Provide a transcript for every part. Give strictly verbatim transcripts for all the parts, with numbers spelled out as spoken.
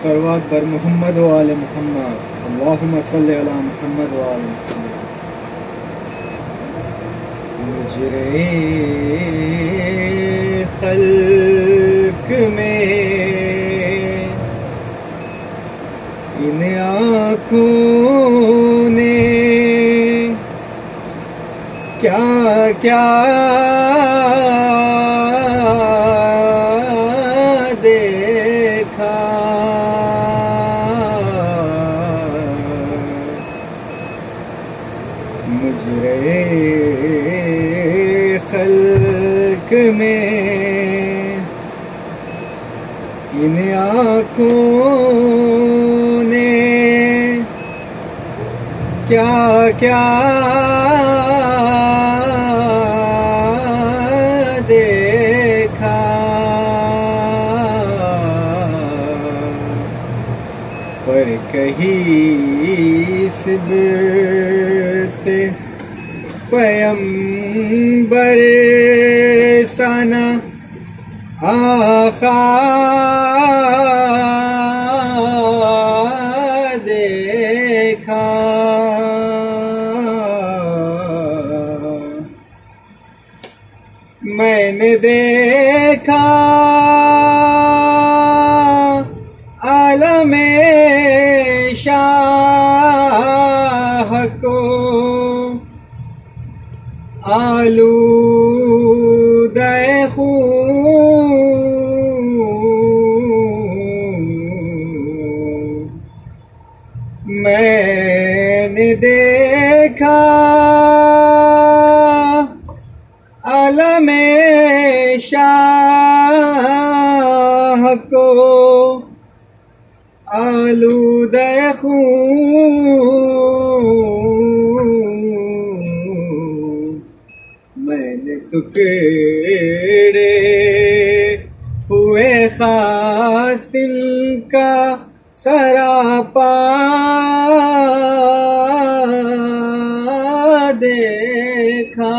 सलवात बर मोहम्मद व आले मोहम्मद, अल्लाहुम्मा सल्लि अला मोहम्मद व आले मोहम्मद। मुजरे खल्क में इन आँखों ने क्या क्या देखा, मुजरे खल्क में इन आँखों ने क्या क्या देखा, पर कहीं सिबत पैगंबर सना आका देखा, मैंने देखा आलमे शाह को आलूदे खून, मैंने देखा आलमे शाह को आलूदे खून, मैंने टुकड़े हुए क़ासिम का सरापा देखा,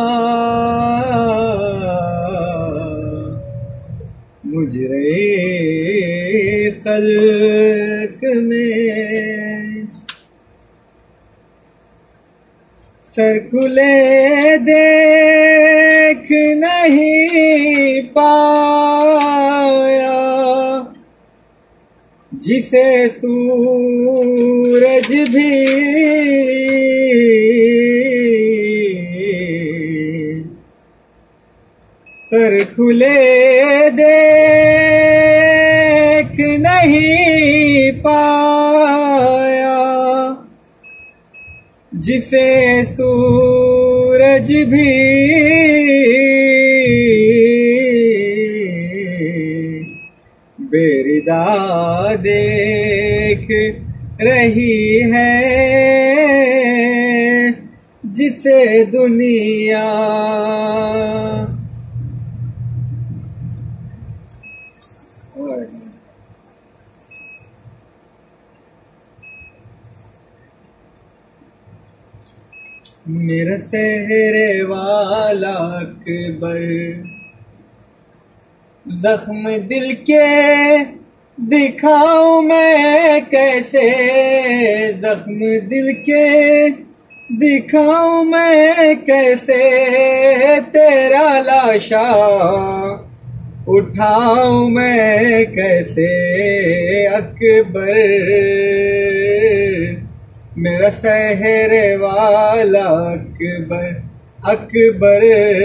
मुजरे खल्क में सर खुले देख नहीं पाया, जिसे सूरज भी सर खुले देख नहीं पाया, जिसे सूरज भी बेरिदा देख रही है, जिसे दुनिया मेरा सेहरे वाला अकबर, जख्म दिल के दिखाऊं मैं कैसे, जख्म दिल के दिखाऊं मैं कैसे, तेरा लाशा उठाऊं मैं कैसे अकबर, मेरा सहरे वाला अकबर, अकबर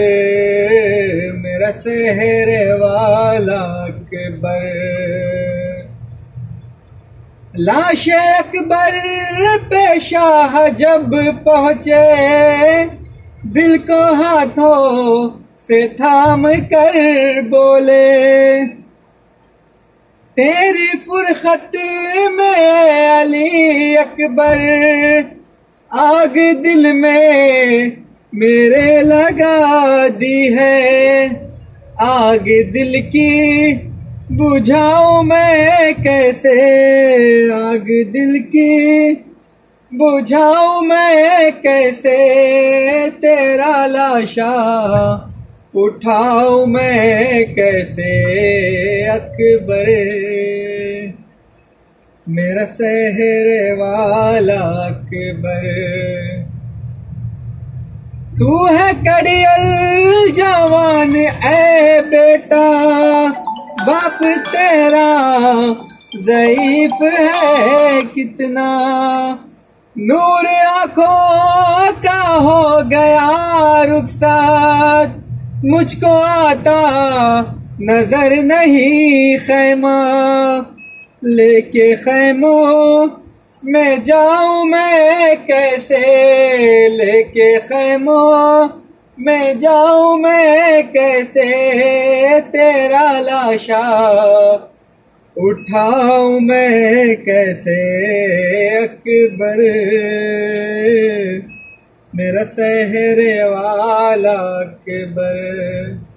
मेरा सहरे वाला अकबर। लाश अकबर पे शाह जब पहुँचे, दिल को हाथों से थाम कर बोले, तेरी फुरखत में अली अकबर, आग दिल में मेरे लगा दी है, आग दिल की बुझाऊं मैं कैसे, आग दिल की बुझाऊं मैं कैसे, तेरा लाशा उठाऊं मैं कैसे अकबर। मेरा सहरे वाला अकबर। तू है कड़ियल जवान ऐ बेटा, बाप तेरा ज़ईफ है कितना। नूर आँखों का हो गया रुखसात, मुझको आता नजर नहीं खैमा। लेके खैमों में जाऊं मैं कैसे, लेके खैमों में जाऊं मैं कैसे। तेरा लाशा उठाऊं मैं कैसे अकबर। मेरा सहरे वाला अकबर।